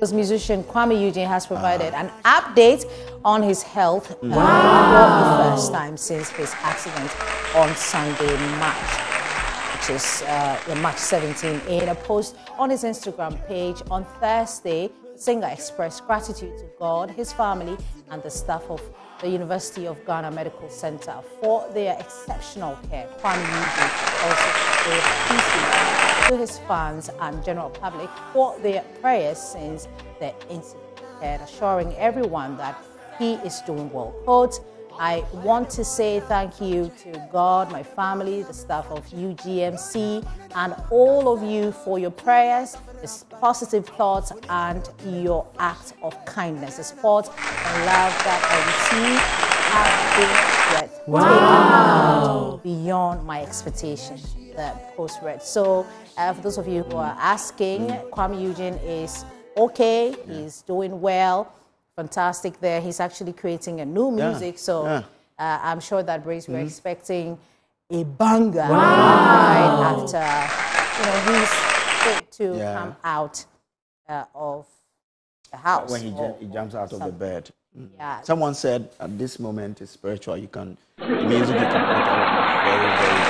Musician Kuami Eugene has provided an update on his health for the first time since his accident on Sunday, which is the March 17. In a post on his Instagram page on Thursday, the singer expressed gratitude to God, his family, and the staff of the University of Ghana Medical Center for their exceptional care. Kuami Eugene also gave appreciation to his fans and general public for their prayers since the incident occurred, assuring everyone that he is doing well. Quote, "I want to say thank you to God, my family, the staff of UGMC, and all of you for your prayers, the positive thoughts, and your act of kindness. The support and love that I receive has been breathtaking beyond my expectations," the post read. So, for those of you who are asking, Kuami Eugene is okay. He's doing well. Fantastic there. He's actually creating a new music. So I'm sure that Brace, we're expecting a banger right after, he's fit to come out of the house. When he jumps out of the bed. Yeah. Someone said at this moment is spiritual. You can, music you can put out very,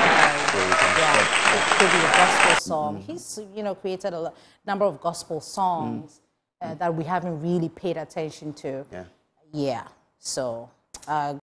it could be a gospel song. He's, created a number of gospel songs that we haven't really paid attention to. Yeah. So